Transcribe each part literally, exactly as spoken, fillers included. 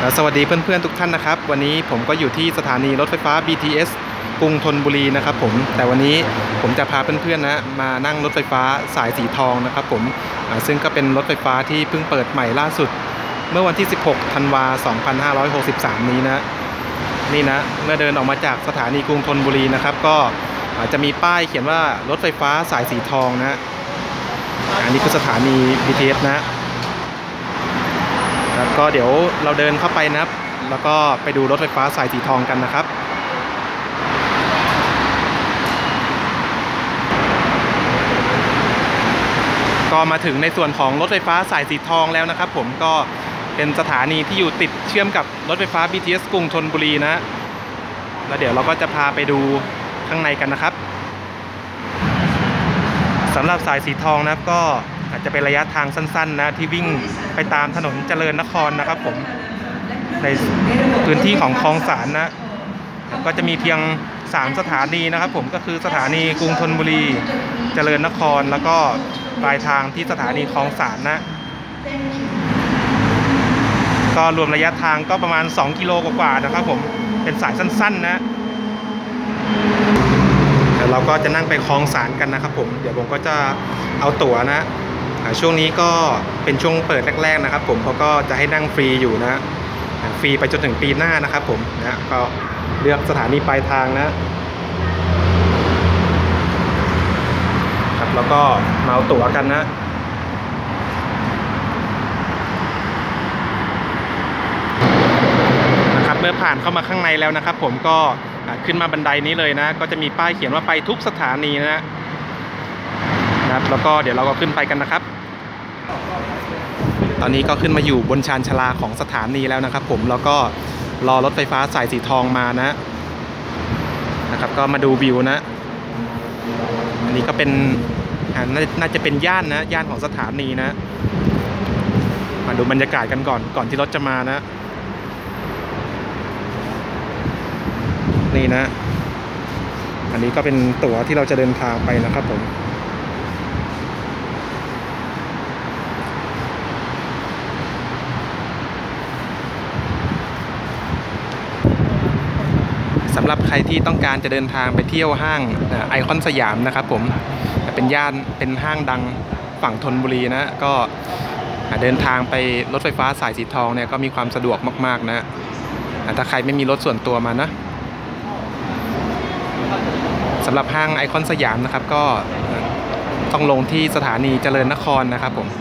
สวัสดีเพื่อนๆทุกท่านนะครับวันนี้ผมก็อยู่ที่สถานีรถไฟฟ้า บี ที เอส กรุงธนบุรีนะครับผมแต่วันนี้ผมจะพาเพื่อนๆนะมานั่งรถไฟฟ้าสายสีทองนะครับผมซึ่งก็เป็นรถไฟฟ้าที่เพิ่งเปิดใหม่ล่าสุดเมื่อวันที่สิบหกธันวาคมสองพันห้าร้อยหกสิบสามนี้นะนี่นะเมื่อเดินออกมาจากสถานีกรุงธนบุรีนะครับก็จะมีป้ายเขียนว่ารถไฟฟ้าสายสีทองนะอันนี้คือสถานี บี ที เอส นะแล้วก็เดี๋ยวเราเดินเข้าไปนะครับแล้วก็ไปดูรถไฟฟ้าสายสีทองกันนะครับก็มาถึงในส่วนของรถไฟฟ้าสายสีทองแล้วนะครับผมก็เป็นสถานีที่อยู่ติดเชื่อมกับรถไฟฟ้า บี ที เอส กรุงธนบุรีนะแล้วเดี๋ยวเราก็จะพาไปดูข้างในกันนะครับสำหรับสายสีทองนะครับก็อาจจะเป็นระยะทางสั้นๆนะที่วิ่งไปตามถนนเจริญนครนะครับผมในพื้นที่ของคลองสานนะก็จะมีเพียงสามสถานีนะครับผมก็คือสถานีกรุงธนบุรีเจริญนครแล้วก็ปลายทางที่สถานีคลองสานนะก็รวมระยะทางก็ประมาณสองกิโลกว่าๆนะครับผมเป็นสายสั้นๆนะเดี๋ยวเราก็จะนั่งไปคลองสานกันนะครับผมเดี๋ยวผมก็จะเอาตั๋วนะช่วงนี้ก็เป็นช่วงเปิดแรกๆนะครับผมเขาก็จะให้นั่งฟรีอยู่นะฟรีไปจนถึงปีหน้านะครับผมนะก็เลือกสถานีปลายทางนะครับแล้วก็มาเอาตั๋วกันนะนะครับเมื่อผ่านเข้ามาข้างในแล้วนะครับผมก็ขึ้นมาบันไดนี้เลยนะก็จะมีป้ายเขียนว่าไปทุกสถานีนะนะครับแล้วก็เดี๋ยวเราก็ขึ้นไปกันนะครับตอนนี้ก็ขึ้นมาอยู่บนชานชาลาของสถานีแล้วนะครับผมแล้วก็รอรถไฟฟ้าสายสีทองมานะนะครับก็มาดูวิวนะอันนี้ก็เป็นน่าจะเป็นย่านนะย่านของสถานีนะมาดูบรรยากาศกันก่อนก่อนที่รถจะมานะนี่นะอันนี้ก็เป็นตั๋วที่เราจะเดินทางไปนะครับผมสำหรับใครที่ต้องการจะเดินทางไปเที่ยวห้างไอคอนสยามนะครับผมเป็นย่านเป็นห้างดังฝั่งธนบุรีนะก็เดินทางไปรถไฟฟ้าสายสีทองเนี่ยก็มีความสะดวกมากๆนะถ้าใครไม่มีรถส่วนตัวมานะสำหรับห้างไอคอนสยามนะครับก็ต้องลงที่สถานีเจริญนครนะครับผม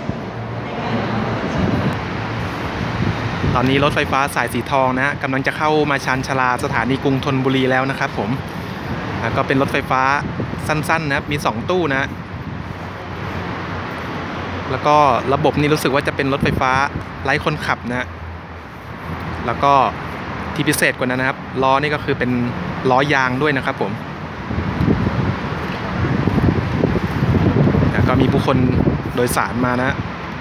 ตอนนี้รถไฟฟ้าสายสีทองนะกำลังจะเข้ามาชานชาลาสถานีกรุงธนบุรีแล้วนะครับผมก็เป็นรถไฟฟ้าสั้นๆนะครับมีสองตู้นะแล้วก็ระบบนี้รู้สึกว่าจะเป็นรถไฟฟ้าไร้คนขับนะแล้วก็ที่พิเศษกว่านั้นนะครับล้อนี่ก็คือเป็นล้อยางด้วยนะครับผมก็มีผู้คนโดยสารมานะ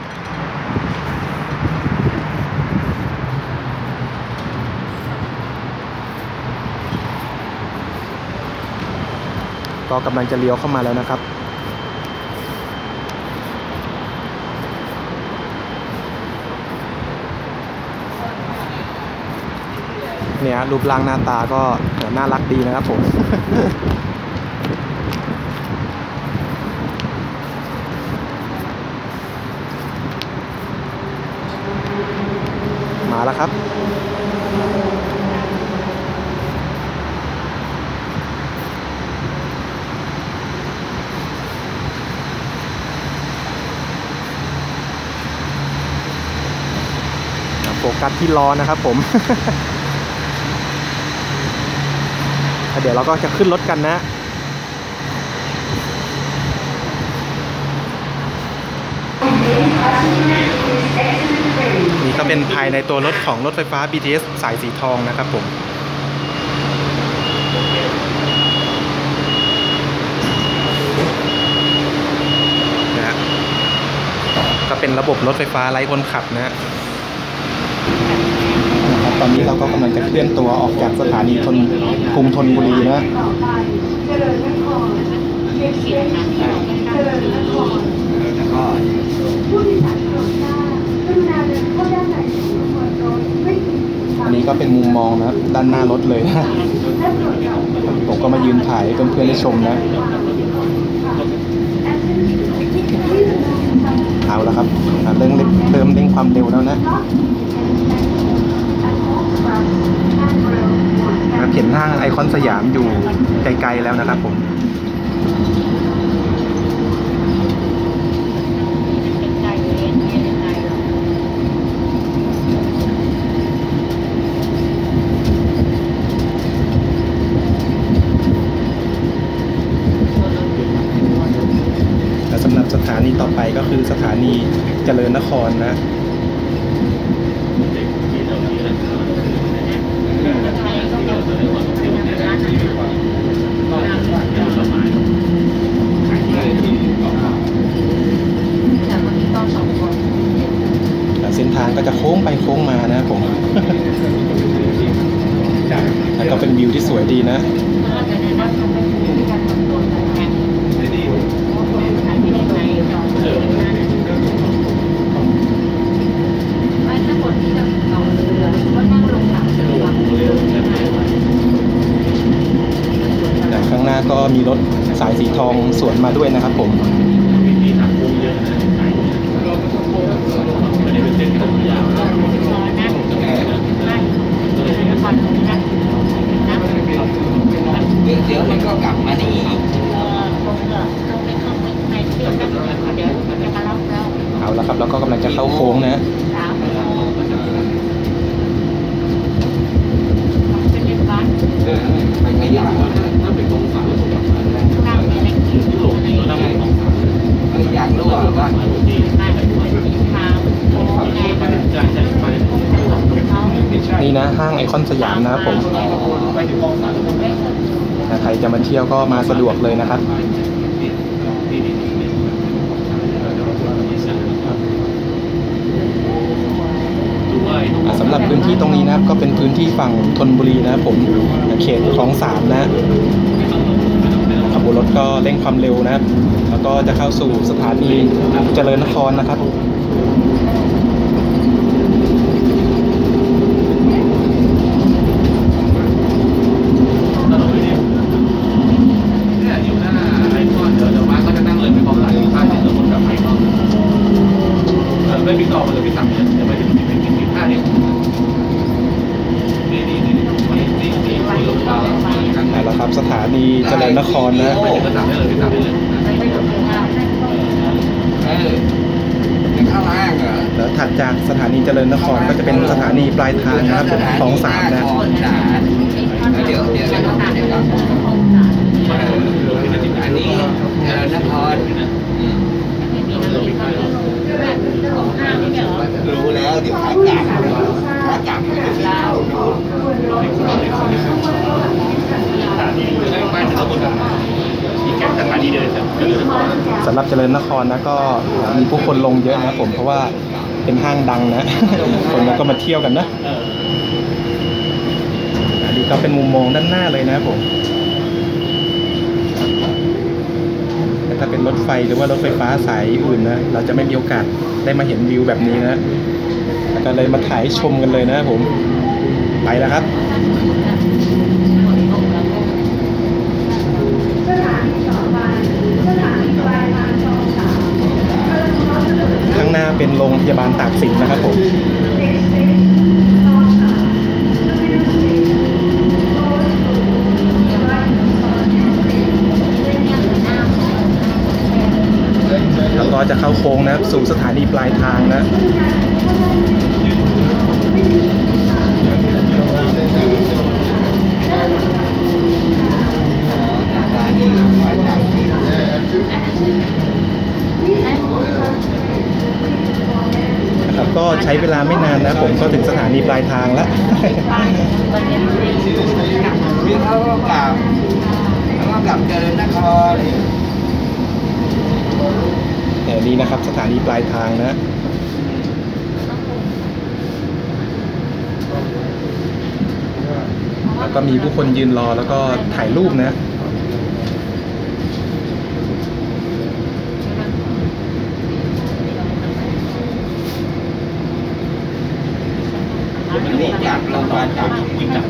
ก็กำลังจะเลี้ยวเข้ามาแล้วนะครับเนี่ยรูปร่างหน้าตาก็น่ารักดีนะครับผมมาแล้วครับโฟกัสที่ล้อนะครับผมเดี๋ยวเราก็จะขึ้นรถกันนะนี่ก็เป็นภายในตัวรถของรถไฟฟ้า บี ที เอส สายสีทองนะครับผมนะก็เป็นระบบรถไฟฟ้าไร้คนขับนะตอนนี้เราก็กำลังจะเคลื่อนตัวออกจากสถานีธนกรุงธนบุรีนะอันนี้ก็เป็นมุมมองนะด้านหน้ารถเลยนะผมก็มายืนถ่ายให้เพื่อนๆได้ชมนะเอาละครับเริ่มเริ่มเร่งความเร็วแล้วนะเห็นห้างไอคอนสยามอยู่ไกลๆแล้วนะครับผมสำหรับสถานีต่อไปก็คือสถานีเจริญนครนะเส้นทางก็จะโค้งไปโค้งมานะผม แล้วก็เป็นวิวที่สวยดีนะข้างหน้าก็มีรถสายสีทองสวนมาด้วยนะครับผมเดี๋ยวมันก็กลับมานี่เอาละครับแล้วก็กำลังจะเข้าโค้งนะมันไม่อยากอยากรู้ว่านี่นะห้างไอคอนสยามนะครับผมใครจะมาเที่ยวก็มาสะดวกเลยนะครับสำหรับพื้นที่ตรงนี้นะครับก็เป็นพื้นที่ฝั่งธนบุรีนะครับผมเขตคลองสามนะขบวนรถก็เร่งความเร็วนะครับแล้วก็จะเข้าสู่สถานีเจริญนครนะครับไม่มีต่อมาเลยพี่ทำเนี่ยเดี๋ยวไปถึงไปกินข้าวเนี่ยนี่นี่นี่นี่นี่นี่นี่แล้วครับสถานีเจริญนครนะไปถึงก็สั่งได้เลยพี่สั่งได้เลยเออข้างล่างเหรอแล้วถัดจากสถานีเจริญนครก็จะเป็นสถานีปลายทางนะครับผมคลองสามนะเดี๋ยวเดี๋ยวเดี๋ยวเดี๋ยวอันนี้เจริญนครรู้แล้วเดี๋ยวขากลับขากลับจะไปเข้าดูสำหรับเจริญนครนะก็มีผู้คนลงเยอะนะผมเพราะว่าเป็นห้างดังนะคนก็มาเที่ยวกันนะอันนี้ก็เป็นมุมมองด้านหน้าเลยนะผมถ้าเป็นรถไฟหรือว่ารถไฟฟ้าสายอื่นนะเราจะไม่มีโอกาสได้มาเห็นวิวแบบนี้นะก็เลยมาถ่ายชมกันเลยนะผมไปแล้วครับข้างหน้าเป็นโรงพยาบาลตากสินนะครับผมแล้วก็จะเข้าโค้งนะครับสู่สถานีปลายทางนะนะครับก็ใช้เวลาไม่นานนะผมก็ถึงสถานีปลายทางแล้วเดี๋ยวเขาก็กลับเขาก็กลับเจริญนครแต่นี่นะครับสถานีปลายทางนะแล้วก็มีผู้คนยืนรอแล้วก็ถ่ายรูปนะนี่จากโรงพยาบาลจากวิ่งจับ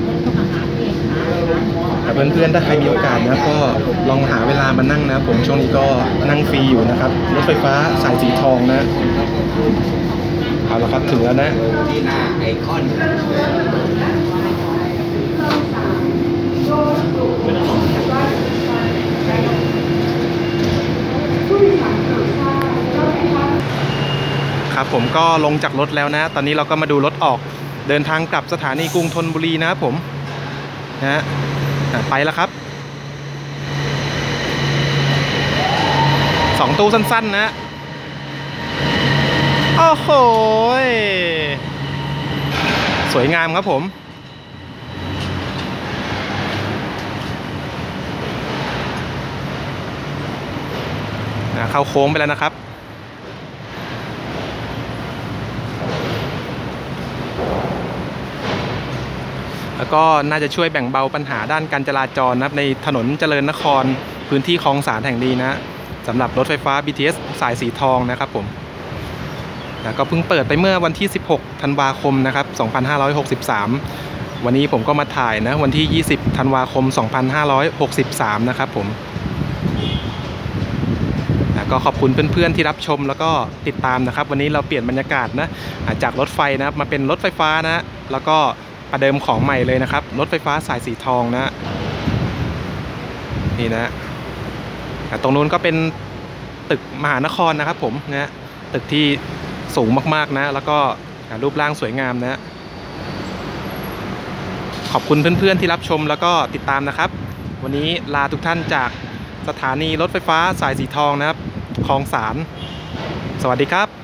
แต่เพื่อนๆถ้าใครมีโอกาสนะก็ลองหาเวลามานั่งนะผมช่วงนี้ก็นั่งฟรีอยู่นะครับรถไฟฟ้าสายสีทองนะเอาละครับถึงแล้วนะที่หน้าไอคอนครับผมก็ลงจากรถแล้วนะตอนนี้เราก็มาดูรถออกเดินทางกลับสถานีกรุงธนบุรีนะครับผมนะฮะไปแล้วครับสองตู้สั้นๆนะโอ้โหสวยงามครับผมเข้าโค้งไปแล้วนะครับแล้วก็น่าจะช่วยแบ่งเบาปัญหาด้านการจราจรนะครับในถนนเจริญนครพื้นที่คลองสานแห่งนี้นะสำหรับรถไฟฟ้า บี ที เอส สายสีทองนะครับผมแล้วก็เพิ่งเปิดไปเมื่อวันที่สิบหกธันวาคมนะครับสองพันห้าร้อยหกสิบสามวันนี้ผมก็มาถ่ายนะวันที่ยี่สิบธันวาคมสองพันห้าร้อยหกสิบสามนะครับผมก็ขอบคุณเพื่อนๆที่รับชมแล้วก็ติดตามนะครับวันนี้เราเปลี่ยนบรรยากาศนะจากรถไฟนะมาเป็นรถไฟฟ้านะแล้วก็ประเดิมของใหม่เลยนะครับรถไฟฟ้าสายสีทองนะนี่นะตรงนู้นก็เป็นตึกมหานครนะครับผมนะตึกที่สูงมากๆนะแล้วก็รูปร่างสวยงามนะขอบคุณเพื่อนๆที่รับชมแล้วก็ติดตามนะครับวันนี้ลาทุกท่านจากสถานีรถไฟฟ้าสายสีทองนะครับคลองสานสวัสดีครับ